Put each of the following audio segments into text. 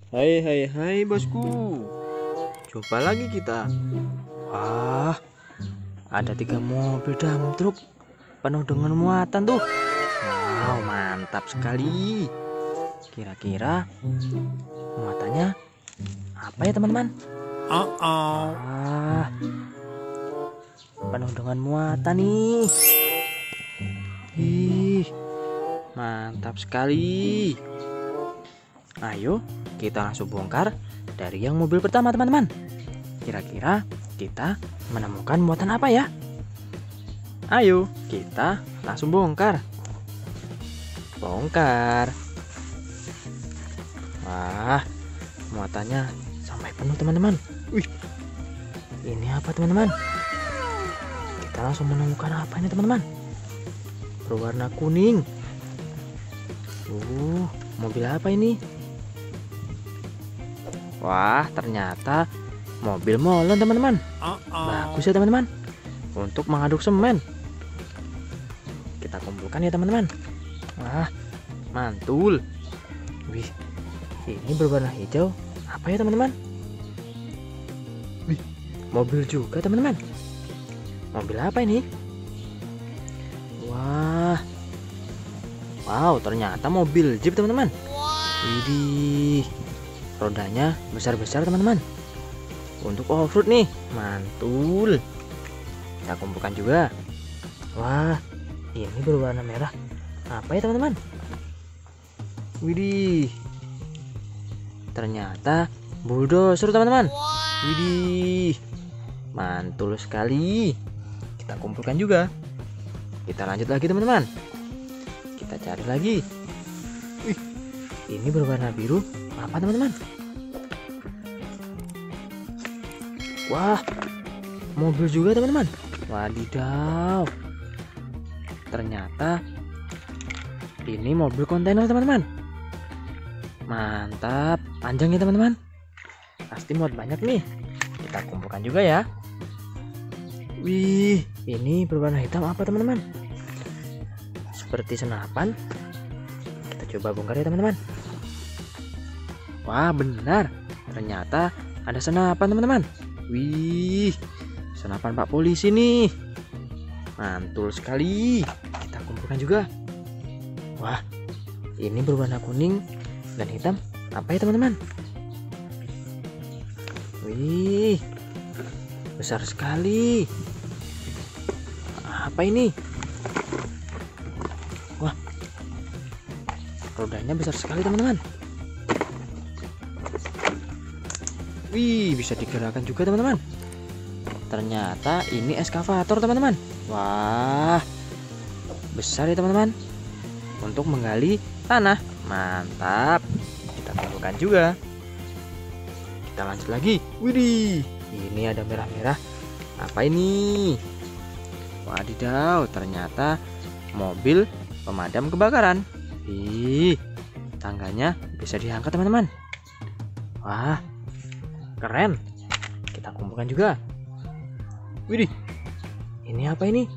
Hai hai hai bosku. Jumpa lagi kita. Wah, ada 3 mobil dump truk penuh dengan muatan tuh. Wow, mantap sekali. Kira-kira muatannya apa ya teman-teman? Wah, penuh dengan muatan nih. Ih, mantap sekali. Ayo kita langsung bongkar dari yang mobil pertama teman-teman. Kira-kira kita menemukan muatan apa ya? Ayo kita langsung bongkar. Bongkar. Wah, muatannya sampai penuh teman-teman. Wih, ini apa teman-teman? Kita langsung menemukan apa ini teman-teman? Berwarna kuning. Mobil apa ini? Wah, ternyata mobil molen teman-teman. Bagus ya teman-teman, untuk mengaduk semen. Kita kumpulkan ya teman-teman. Wah, mantul. Wih, ini berwarna hijau. Apa ya teman-teman? Wih, mobil juga teman-teman. Mobil apa ini? Wow, ternyata mobil Jeep teman-teman. Widih, rodanya besar-besar teman-teman. Untuk off-road nih, mantul. Kita kumpulkan juga. Wah, ini berwarna merah. Apa ya teman-teman? Widih, ternyata bulldozer teman-teman. Widih, mantul sekali. Kita kumpulkan juga. Kita lanjut lagi teman-teman. Kita cari lagi. Wih, ini berwarna biru. Apa teman-teman? Wah, mobil juga teman-teman. Wadidaw, ternyata ini mobil kontainer teman-teman. Mantap, panjang ya teman-teman. Pasti muat banyak nih. Kita kumpulkan juga ya. Wih, ini berwarna hitam apa teman-teman? Seperti senapan. Kita coba bongkar ya teman-teman. Wah, benar, ternyata ada senapan teman-teman. Wih, senapan Pak Polisi nih. Mantul sekali. Kita kumpulkan juga. Wah, ini berwarna kuning dan hitam. Apa ya teman-teman? Wih, besar sekali. Apa ini? Wah, rodanya besar sekali teman-teman. Wih, bisa digerakkan juga teman-teman. Ternyata ini eskavator teman-teman. Wah, besar ya teman-teman. Untuk menggali tanah. Mantap. Kita kumpulkan juga. Kita lanjut lagi. Widih, ini ada merah-merah. Apa ini? Wadidaw, ternyata mobil pemadam kebakaran. Ih, tangganya bisa diangkat teman-teman. Wah, keren. Kita kumpulkan juga. Widih, ini apa ini?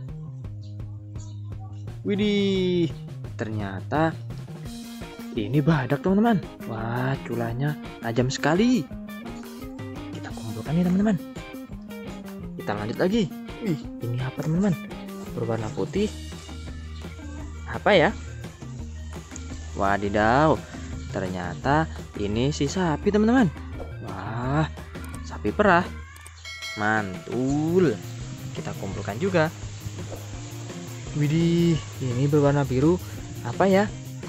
Widih, ternyata ini badak teman-teman. Wah, culanya tajam sekali. Kita kumpulkan nih teman-teman. Kita lanjut lagi. Wih, ini apa teman-teman? Berwarna putih. Apa ya? Wadidaw, ternyata ini si sapi teman-teman. Wah, sapi perah. Mantul. Kita kumpulkan juga. Widih, ini berwarna biru. Apa ya?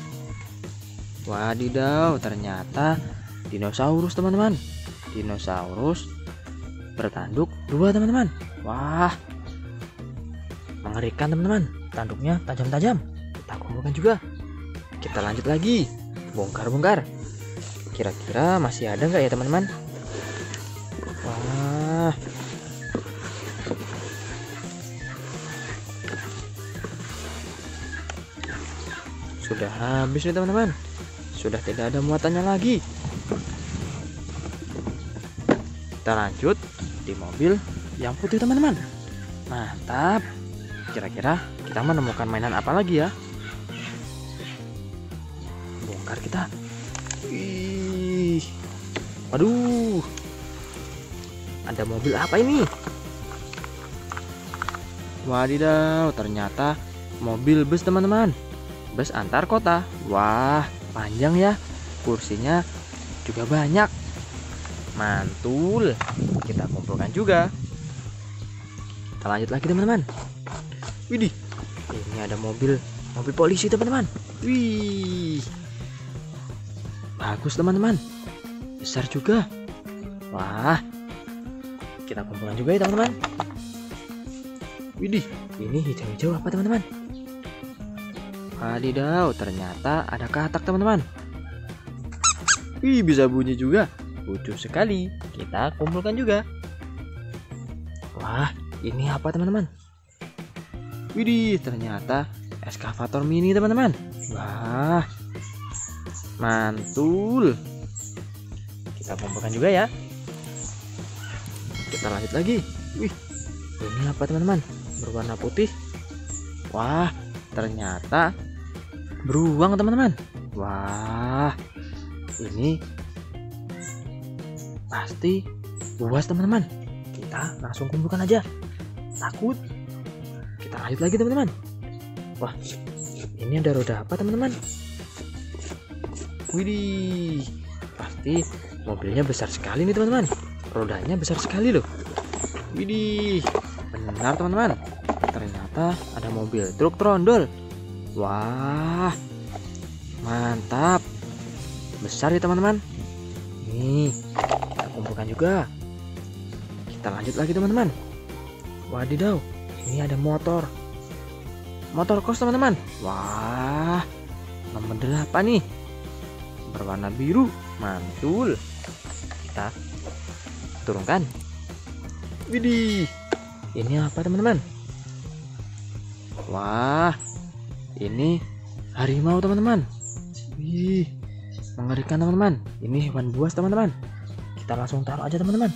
Wadidaw, ternyata dinosaurus teman-teman. Dinosaurus bertanduk 2 teman-teman. Wah, mengerikan teman-teman. Tanduknya tajam-tajam. Kita kumpulkan juga. Kita lanjut lagi. Bongkar-bongkar. Kira-kira masih ada nggak ya teman-teman? Wah, sudah habis nih teman-teman. Sudah tidak ada muatannya lagi. Kita lanjut di mobil yang putih teman-teman. Mantap. Kira-kira kita menemukan mainan apa lagi ya? Bongkar kita. Wih, Waduh, ada mobil apa ini? Wadidaw, ternyata mobil bus teman-teman. Bus antar kota. Wah, panjang ya. Kursinya juga banyak. Mantul. Kita kumpulkan juga. Kita lanjut lagi teman-teman. Widih, ini ada mobil polisi teman-teman. Wih, bagus teman-teman. Besar juga. Wah, kita kumpulkan juga ya teman-teman. Widih, ini hijau-hijau apa teman-teman? Wadidaw, ternyata ada katak teman-teman. Wih, bisa bunyi juga. Lucu sekali. Kita kumpulkan juga. Wah, ini apa teman-teman? Widih, ternyata eskavator mini teman-teman. Wah, mantul. Kita kumpulkan juga ya. Kita lanjut lagi. Wih, ini apa teman-teman? Berwarna putih. Wah, ternyata beruang teman-teman. Wah, ini pasti buas teman-teman. Kita langsung kumpulkan aja. Takut. Kita lanjut lagi teman-teman. Wah, ini ada roda apa teman-teman? Widih, pasti mobilnya besar sekali nih teman-teman. Rodanya besar sekali loh. Widih, benar teman-teman. Ternyata ada mobil truk trondol. Wah, mantap. Besar ya teman-teman. Nih, kita kumpulkan juga. Kita lanjut lagi teman-teman. Wadidaw, ini ada motor kos teman-teman. Wah, nomor 8 nih, berwarna biru. Mantul. Kita turunkan. Widih, ini apa teman-teman? Wah, ini harimau teman-teman. Wih, mengerikan teman-teman. Ini hewan buas teman-teman. Kita langsung taruh aja teman-teman.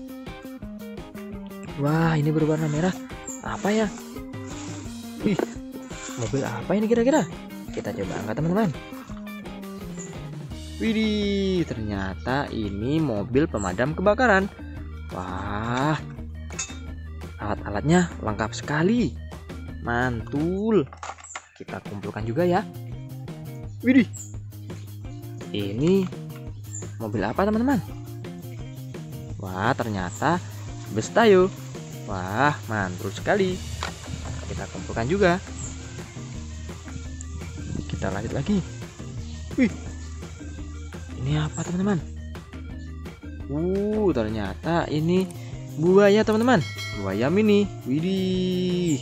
Wah, ini berwarna merah. Apa ya? Wih, mobil apa ini kira-kira? Kita coba angkat teman-teman. Widih, ternyata ini mobil pemadam kebakaran. Wah, alat-alatnya lengkap sekali. Mantul. Kita kumpulkan juga ya. Widih, ini mobil apa teman-teman? Wah, ternyata bus Tayo. Wah, mantul sekali. Kita kumpulkan juga. Kita lanjut lagi. Wih, ini apa teman-teman? Ternyata ini buaya teman-teman. Buaya mini. Widih.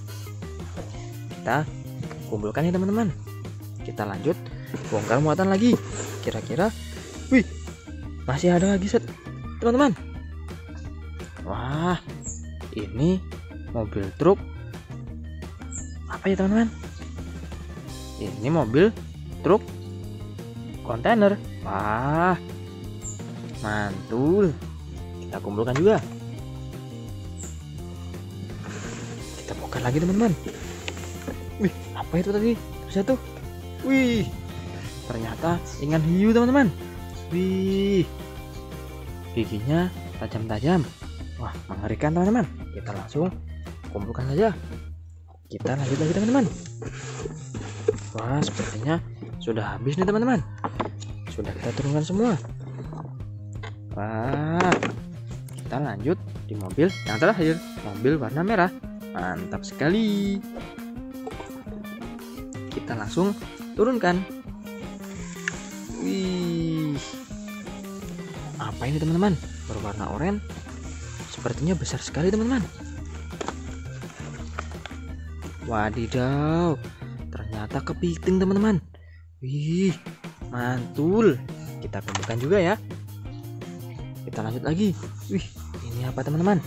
Kita kumpulkan ya teman-teman. Kita lanjut bongkar muatan lagi. Kira-kira, wih, masih ada lagi set teman-teman. Wah, ini mobil truk apa ya teman-teman? Ini mobil truk kontainer. Wah, mantul. Kita kumpulkan juga. Kita bongkar lagi teman-teman. Wih, apa itu tadi? Satu. Wih, ternyata ikan hiu teman-teman. Wih, giginya tajam-tajam. Wah, mengerikan teman-teman. Kita langsung kumpulkan saja. Kita lanjut lagi teman-teman. Wah, sepertinya sudah habis nih teman-teman. Sudah kita turunkan semua. Wah, kita lanjut di mobil yang terakhir, mobil warna merah. Mantap sekali. Kita langsung turunkan. Wih, apa ini teman-teman? Berwarna oranye. Sepertinya besar sekali teman-teman. Wadidaw, ternyata kepiting teman-teman. Wih, mantul. Kita kumpulkan juga ya. Kita lanjut lagi. Wih, ini apa teman-teman?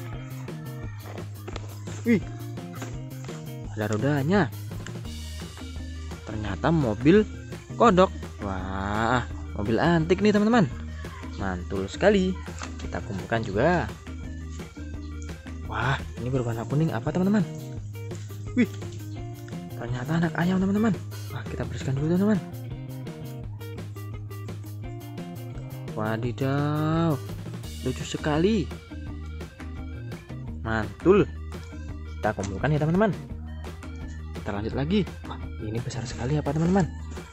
Wih, ada rodanya. Ternyata mobil kodok. Wah, mobil antik nih teman-teman. Mantul sekali. Kita kumpulkan juga. Wah, ini berwarna kuning apa teman-teman? Wih, ternyata anak ayam teman-teman. Wah, kita bersihkan dulu teman-teman. Wadidaw, lucu sekali. Mantul. Kita kumpulkan ya teman-teman. Kita lanjut lagi. Wah, ini besar sekali apa teman-teman?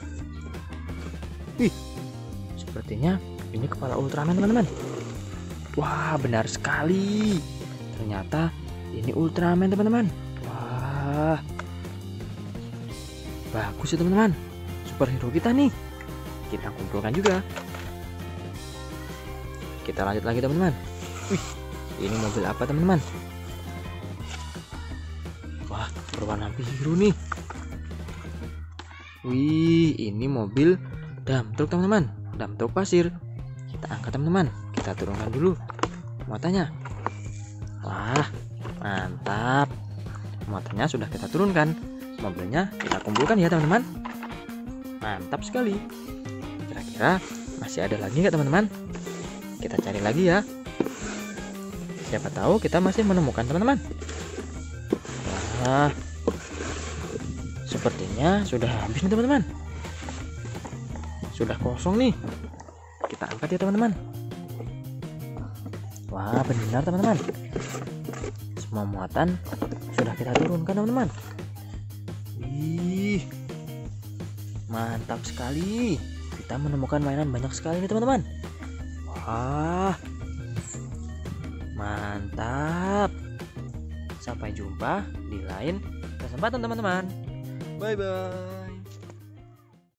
Wih, sepertinya ini kepala Ultraman teman-teman. Wah, benar sekali. Ternyata ini Ultraman teman-teman. Wah, bagus ya teman-teman. Superhero kita nih. Kita kumpulkan juga. Kita lanjut lagi teman-teman. Wih, ini mobil apa teman-teman? Wah, berwarna biru nih. Wih, ini mobil dump truck teman-teman. Dump truk pasir. Kita angkat teman-teman. Kita turunkan dulu muatannya. Wah, mantap. Muatannya sudah kita turunkan. Mobilnya kita kumpulkan ya teman-teman. Mantap sekali. Kira-kira masih ada lagi nggak teman-teman? Kita cari lagi ya. Siapa tahu kita masih menemukan teman-teman. Wah, sepertinya sudah habis nih teman-teman. Sudah kosong nih. Kita angkat ya teman-teman. Wah, benar teman-teman. Semua muatan sudah kita turunkan teman-teman. Wih, mantap sekali. Kita menemukan mainan banyak sekali nih teman-teman. Wah, mantap. Sampai jumpa di lain kesempatan teman-teman. Bye bye.